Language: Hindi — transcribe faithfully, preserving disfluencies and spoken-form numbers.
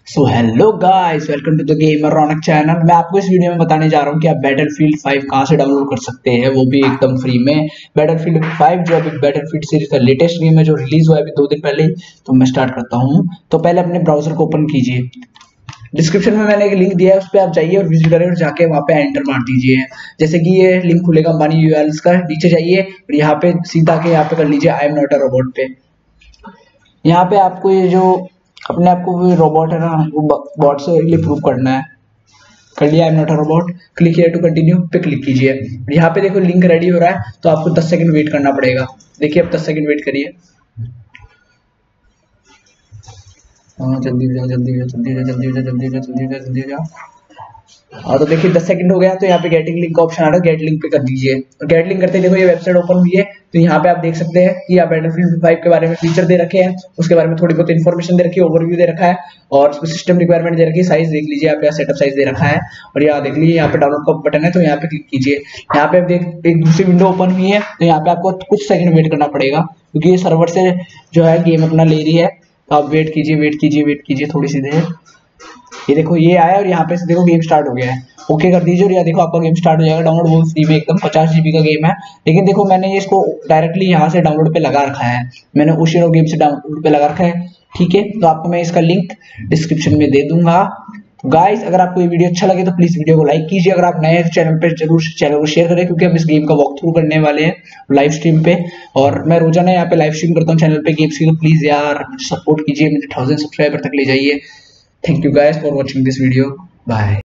So hello guys, welcome to the gamer Raunak channel. मैं आपको इस वीडियो में बताने जा रहा हूँ कि आप बैटलफील्ड फाइव कहाँ से डाउनलोड कर सकते हैं, वो भी एकदम फ्री में। बैटलफील्ड फाइव जो अभी बैटलफील्ड सीरीज का लेटेस्ट गेम है जो रिलीज हुआ है अभी दो दिन पहले, तो मैं स्टार्ट करता हूँ। तो पहले अपने ब्राउजर को ओपन कीजिए। डिस्क्रिप्शन में मैंने एक लिंक दिया है, उस पर आप जाइए और विजिट करें और जाके वहाँ पे एंटर मार दीजिए। जैसे कि ये लिंक खुलेगा मनी यूआरएल्स का, नीचे जाइए और यहाँ पे सीधा के यहाँ पे कर लीजिए I am not a robot पे। यहाँ पे आपको ये जो अपने आप को रोबोट है ना, वो बॉट से लिए प्रूव करना है। कर लिया I am not a robot, click here to continue पे क्लिक कीजिए। यहाँ पे देखो लिंक रेडी हो रहा है, तो आपको दस सेकंड वेट करना पड़ेगा। देखिए अब दस सेकंड वेट करिए। हाँ जल्दी हो जाओ, जल्दी हो जाओ, जल्दी हो जाओ, जल्दी हो जाओ, जल्दी हो जाओ, जल्दी हो जाओ, जल्दी हो जाओ। हाँ तो देखिए दस सेकंड हो गया, तो यहाँ पे गेटिंग लिंक का ऑप्शन आ रहा है, गेट लिंक पे कर दीजिए। और गेट लिंक करते देखो ये वेबसाइट ओपन हुई है। तो यहाँ पे आप देख सकते हैं कि आप बैटलफील्ड फाइव के बारे में फीचर दे रखे हैं, उसके बारे में थोड़ी बहुत इन्फॉर्मेशन दे रखी है, ओवरव्यू दे रखा है और सिस्टम रिक्वायरमेंट दे रखी है। साइज देख लीजिए, आप यहाँ सेटअप साइज दे रखा है और यहाँ देख लीजिए यहाँ पे डाउनलोड का बटन है, तो यहाँ पे क्लिक कीजिए। यहाँ पे आप देख एक दूसरी विंडो ओपन हुई है, तो यहाँ पे आपको कुछ सेकंड वेट करना पड़ेगा क्योंकि ये सर्वर से जो है गेम अपना ले रही है। तो आप वेट कीजिए, वेट कीजिए, वेट कीजिए थोड़ी सी देर। ये देखो ये आया और यहाँ पे से देखो गेम स्टार्ट हो गया है। ओके कर दीजिए और यहाँ देखो आपका गेम स्टार्ट हो जाएगा। डाउनलोड वो फ्री में एकदम पचास जीबी का गेम है। लेकिन देखो मैंने ये इसको डायरेक्टली यहाँ से डाउनलोड पे लगा रखा है, मैंने उशीरो गेम से डाउनलोड पे लगा रखा है। ठीक है, तो आपको मैं इसका लिंक डिस्क्रिप्शन में दे दूंगा। तो गाइस अगर आपको ये वीडियो अच्छा लगे तो प्लीज वीडियो को लाइक कीजिए। अगर आप नए चैनल पे जरूर चैनल को शेयर करें, क्योंकि हम इस गेम का वॉक थ्रू करने वाले हैं लाइव स्ट्रीम पे। और मैं रोजाना यहाँ पे लाइव स्ट्रीम करता हूँ चैनल पे गेम्स की, तो प्लीज यार सपोर्ट कीजिए, मुझे थाउजेंड सब्सक्राइबर तक ले जाइए। Thank you guys for watching this video. Bye.